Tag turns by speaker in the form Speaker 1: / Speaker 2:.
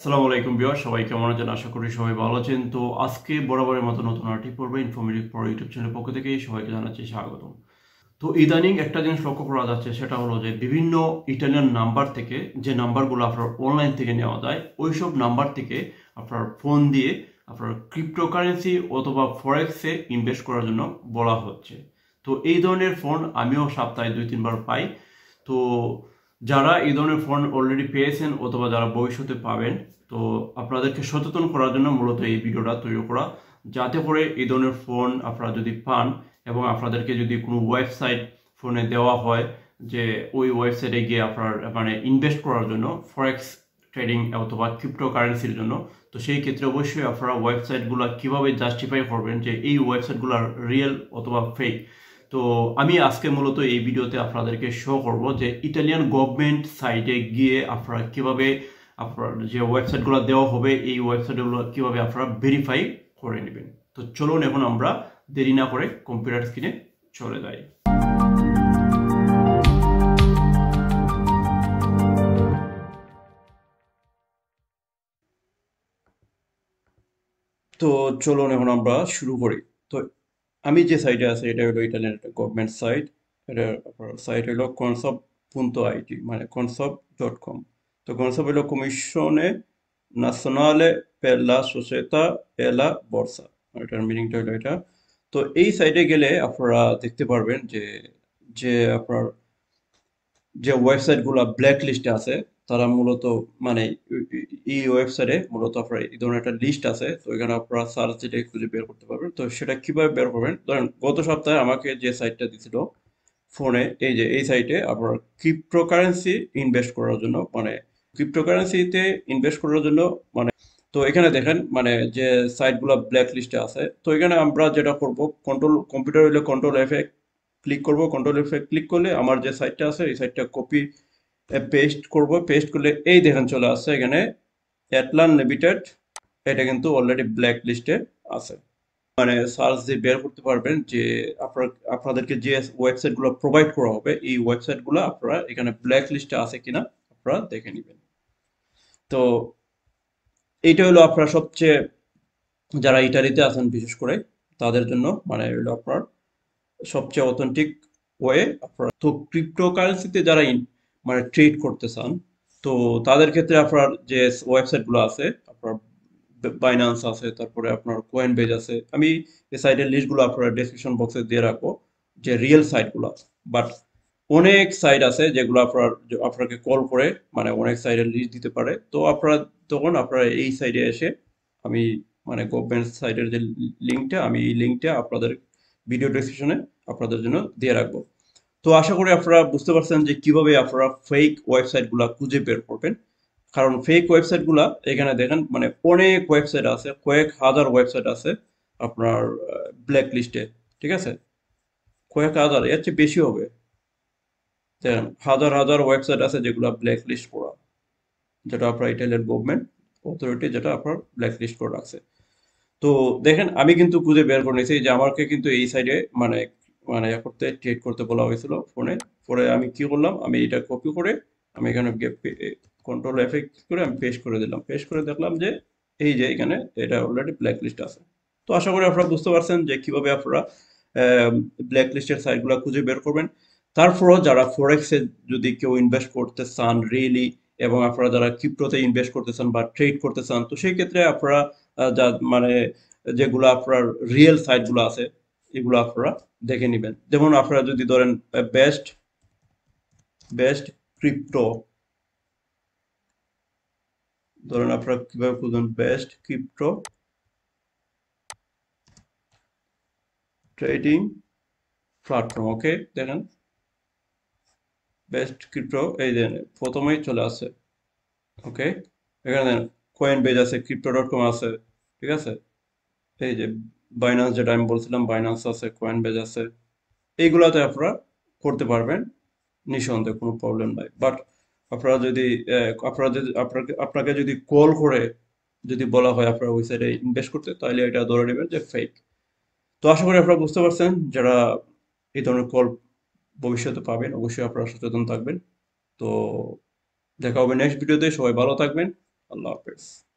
Speaker 1: আসসালামু আলাইকুম ভিউয়ার, সবাই কেমন আছেন? আশা করি সবাই ভালো আছেন। তো আজকে বরাবরের মতো নতুন আর্টিক পড়বে ইনফরমেটিভ পড়া ইউটিউব চ্যানেলের পক্ষ থেকে সবাইকে জানাচ্ছি স্বাগতম। তো ইদানিং একটা জিনিস লক্ষ্য করা যাচ্ছে, সেটা হলো যে বিভিন্ন ইটালিয়ান নাম্বার থেকে যে নাম্বারগুলো আপনার অনলাইন থেকে নেওয়া যায়, ওইসব নাম্বার থেকে আপনার ফোন দিয়ে আপনার ক্রিপ্টোকারেন্সি অথবা ফরেক্সে ইনভেস্ট করার জন্য বলা হচ্ছে। তো এই ধরনের ফোন আমিও সপ্তাহে 2-3 বার পাই। তো যারা এই ধরনের ফোন অলরেডি পেয়েছেন অথবা যারা ভবিষ্যতে পাবেন, তো আপনাদেরকে সচেতন করার জন্য মূলত এই ভিডিওটা তৈরি করা, যাতে করে এই ধরনের ফোন আপনারা যদি পান এবং আপনাদেরকে যদি কোনো ওয়েবসাইট ফোনে দেওয়া হয় যে ওই ওয়েবসাইটে গিয়ে আপনার মানে ইনভেস্ট করার জন্য ফরেক্স ট্রেডিং অথবা ক্রিপ্টোকারেন্সির জন্য, তো সেই ক্ষেত্রে অবশ্যই আপনারা ওয়েবসাইটগুলো কিভাবে জাস্টিফাই করবেন যে এই ওয়েবসাইটগুলো রিয়েল অথবা ফেক। তো আমি আজকে মূলত এই ভিডিওতে আপনাদেরকে শো করব যে ইটালিয়ান গভর্নমেন্ট সাইটে গিয়ে আপনারা কিভাবে আপনার যে ওয়েবসাইটগুলো দেওয়া হবে এই ওয়েবসাইটগুলো কিভাবে আপনারা ভেরিফাই করে নেবেন। তো চলুন এখন আমরা দেরি না করে কম্পিউটার স্ক্রিনে চলে যাই। তো চলুন এখন আমরা শুরু করি। তো আমি যে সাইটে আছি এটা হলো ইটালিয়ান একটা গভর্নমেন্ট সাইট। এটা সাইট হলো কনসব.আইটি, মানে কনসব.কম। তো কনসব হলো কমিশনে ন্যাশনালে per la società e la borsa, এটার মিনিংটা হলো এটা। তো এই সাইটে গেলে আপনারা দেখতে পারবেন যে যে আপনার যে ওয়েবসাইটগুলো ব্ল্যাক লিস্টে আছে তারা মূলত মানে এই ওয়েবসাইটে মূলত আপনার এই ধরনের একটা লিস্ট আছে। তো এখানে আপনারা সার্চ দিলে খুঁজে বের করতে পারবেন। তো সেটা কিভাবে বের করবেন, ধরেন গত সপ্তাহে আমাকে যে সাইটটা দিছিল ফোনে, এই যে এই সাইটে আপনার ক্রিপ্টোকারেন্সি ইনভেস্ট করার জন্য, মানে ক্রিপ্টোকারেন্সিতে ইনভেস্ট করার জন্য, মানে তো এখানে দেখেন মানে যে সাইটগুলো ব্ল্যাক লিস্টে আছে। তো এখানে আমরা যেটা করব, কম্পিউটার হইলে কন্ট্রোল এফ এ ক্লিক করব। কন্ট্রোল এফ এ ক্লিক করলে আমার যে সাইটটা আছে এই সাইটটা কপি পেস্ট করব। পেস্ট করলে এই দেখেন চলে আসছে এখানে অ্যাটলান লিমিটেড। এটা কিন্তু অলরেডি ব্ল্যাক লিস্টে আছে। মানে সার্চ দিয়ে বের করতে পারবেন যে আপনাদেরকে যে ওয়েবসাইটগুলো প্রোভাইড করা হবে এই ওয়েবসাইটগুলো আপনারা এখানে ব্ল্যাক লিস্টে আছে কিনা আপনারা দেখে নেবেন। তো এইটা হলো আপনার সবচেয়ে, যারা ইটালিতে আছেন বিশেষ করে তাদের জন্য মানে হলো আপনার সবচেয়ে অথেন্টিক ওয়ে। আপনার তো ক্রিপ্টোকারেন্সিতে যারা মানে ট্রেড করতে চান, তো তাদের ক্ষেত্রে আপনার যে ওয়েবসাইটগুলো আছে, আপনার বাইন্যান্স আছে, তারপরে আপনার কোয়েনবেজ আছে। আমি এই সাইটের লিস্টগুলো আপনার ডেসক্রিপশন বক্সে দিয়ে রাখবো, যে রিয়েল সাইটগুলো। বাট অনেক সাইট আছে যেগুলো আপনাকে কল করে মানে অনেক সাইটের লিস্ট দিতে পারে। তো আপনারা তখন আপনারা এই সাইডে এসে, আমি মানে গভর্নমেন্ট সাইটের যে লিঙ্কটা, আমি এই লিঙ্কটা আপনাদের ভিডিও ডেসক্রিপশনে আপনাদের জন্য দিয়ে রাখবো। তো আশা করি আপনারা বুঝতে পারছেন যে কিভাবে আপনারা ফেক ওয়েবসাইটগুলো খুঁজে বের করবেন। কারণ ফেক ওয়েবসাইটগুলা এখানে দেখেন মানে অনেক ওয়েবসাইট আছে, কয়েক হাজার ওয়েবসাইট আছে আপনার ব্ল্যাক লিস্টে। ঠিক আছে, কয়েক হাজার, এর চেয়ে বেশি হবে। দেখেন হাজার হাজার ওয়েবসাইট আছে যেগুলো ব্ল্যাক লিস্ট করা, যেটা আপনার ইটালিয়ান গভর্নমেন্ট অথরিটি যেটা আপনার ব্ল্যাক লিস্ট করে রাখছে। তো দেখেন আমি কিন্তু খুঁজে বের করে নিয়েছি যে আমাকে কিন্তু এই সাইডে মানে মানে করতে ট্রেড করতে বলা হয়েছিল ফোনে। পরে আমি কি করলাম, আমি এটা কপি করে আমি এখানে কন্ট্রোল এফ করে আমি পেস্ট করে দিলাম। পেস্ট করে দেখলাম যে এই যে এখানে এটা অলরেডি ব্ল্যাক লিস্ট আছে। তো আশা করি আপনারা বুঝতে পারছেন যে কিভাবে আপনারা ব্ল্যাক লিস্টের সাইটগুলো খুঁজে বের করবেন। তারপরও যারা ফরেক্সে যদি কেউ ইনভেস্ট করতে চান রিয়েলি, এবং আপনারা যারা ক্রিপ্টোতে ইনভেস্ট করতে চান বা ট্রেড করতে চান, তো সেই ক্ষেত্রে আপনারা যা মানে যেগুলো আপনার রিয়েল সাইটগুলো আছে এগুলো আপনারা দেখে নেবেন। যেমন আপনারা যদি ধরেন বেস্ট বেস্ট ক্রিপ্টো, ধরেন আপনারা কিভাবে খুঁজবেন best crypto trading platform. Okay, দেখেন বেস্ট ক্রিপ্টো এই যে প্রথমেই চলে আসে। ওকে, এখানে কয়েন বেজ আছে, ক্রিপ্টো.কম আছে। ঠিক আছে, এই যে বাইন্যান্স যেটা আমি বলছিলাম, বাইন্যান্স আছে, কয়েন বেজ আছে। এইগুলাতে আপনারা করতে পারবেন নিঃসন্দেহে, কোনো প্রবলেম নাই। বাট আপনারা যদি আপনারা যদি আপনাকে যদি কল করে যদি বলা হয় আপনার ওই সাইডে ইনভেস্ট করতে, তাহলে এটা ধরে নেবেন যে ফেক। তো আশা করি আপনারা বুঝতে পারছেন, যারা এই ধরনের কল ভবিষ্যতে পাবেন অবশ্যই আপনারা সচেতন থাকবেন। তো দেখা হবে নেক্সট ভিডিওতে, সবাই ভালো থাকবেন। আল্লাহ হাফেজ।